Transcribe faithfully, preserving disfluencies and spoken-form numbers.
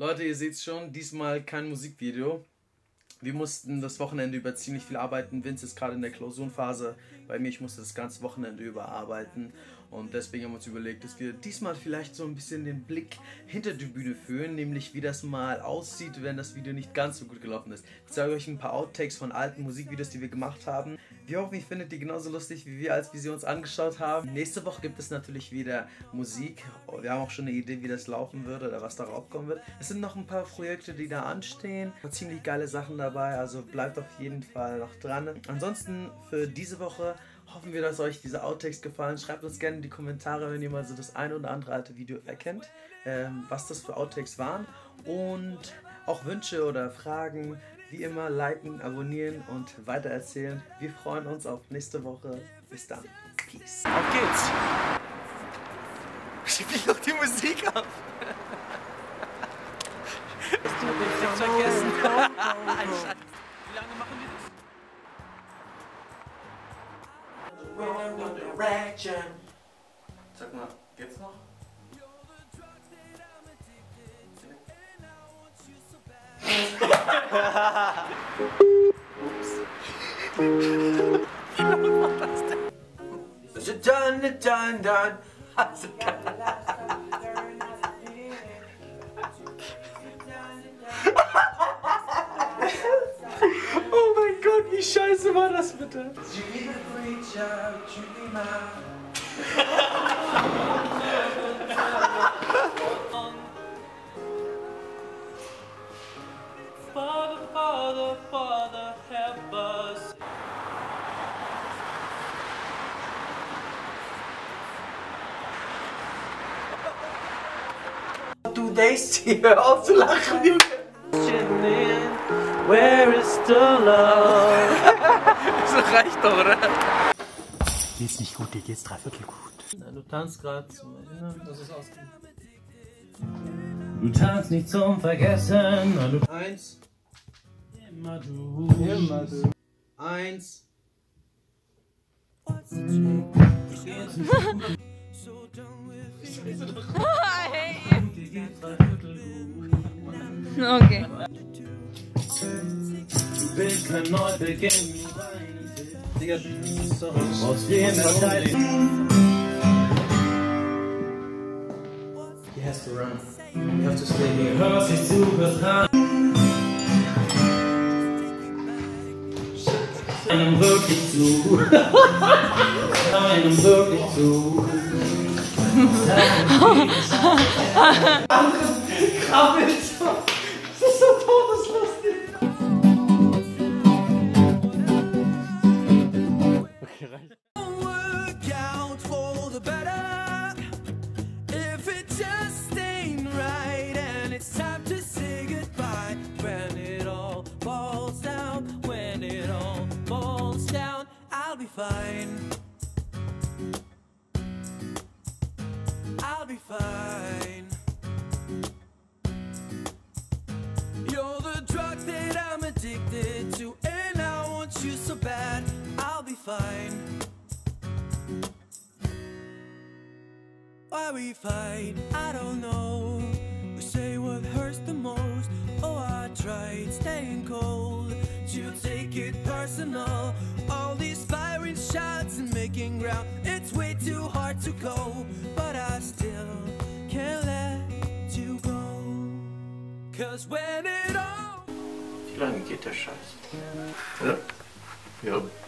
Leute, ihr seht's schon, diesmal kein Musikvideo. Wir mussten das Wochenende über ziemlich viel arbeiten. Vince ist gerade in der Klausurenphase. Bei mir, ich musste das ganze Wochenende über arbeiten. Und deswegen haben wir uns überlegt, dass wir diesmal vielleicht so ein bisschen den Blick hinter die Bühne führen. Nämlich, wie das mal aussieht, wenn das Video nicht ganz so gut gelaufen ist. Ich zeige euch ein paar Outtakes von alten Musikvideos, die wir gemacht haben. Wir hoffen, ihr findet die genauso lustig wie wir, als wir sie uns angeschaut haben. Nächste Woche gibt es natürlich wieder Musik. Wir haben auch schon eine Idee, wie das laufen wird oder was darauf kommen wird. Es sind noch ein paar Projekte, die da anstehen. Ziemlich geile Sachen dabei, also bleibt auf jeden Fall noch dran. Ansonsten für diese Woche hoffen wir, dass euch diese Outtakes gefallen. Schreibt uns gerne in die Kommentare, wenn ihr mal so das ein oder andere alte Video erkennt, ähm, was das für Outtakes waren. Und auch Wünsche oder Fragen, wie immer, liken, abonnieren und weitererzählen. Wir freuen uns auf nächste Woche. Bis dann. Peace. Auf geht's. Spiel doch die Musik ab. Ich hab nichts vergessen. Wie lange machen wir das? Sag mal, geht's noch? Wie lange war das denn? Done, done, done. Oh mein Gott, wie scheiße war das bitte? Father, Father, Father, help us. Du denkst hier, hör auf zu lachen, Junge. Where is the love? Das reicht doch, oder? Dir ist nicht gut, dir geht's dreiviertel gut. Na, du tanzt gerade zum Erinnern, dass es ausgeht. Du tanzt nicht zum Vergessen. Na, du Eins. immer du. Immer du. Eins. Okay. Du willst kein Neubeginn. Digga, sorry. Aus jedem Partei. He has to run. You have to stay here. Hörst dich zu bekannt. Einem wirklich zu. Einem wirklich zu. Krabbelt so. Das ist so todeslustig. Okay, reicht. Work out for the better if it just ain't right, and it's time to say goodbye when it all falls down. When it all falls down, I'll be fine. I'll be fine. You're the drug that I'm addicted to, and I want you so bad. I'll be fine. Why we fight, I don't know. We say what hurts the most. Oh, I tried staying cold. You take it personal. All these firing shots and making ground. It's way too hard to go, but I still can't let you go. Cause when it all... Wie lange geht der Scheiß? Ja. Ja.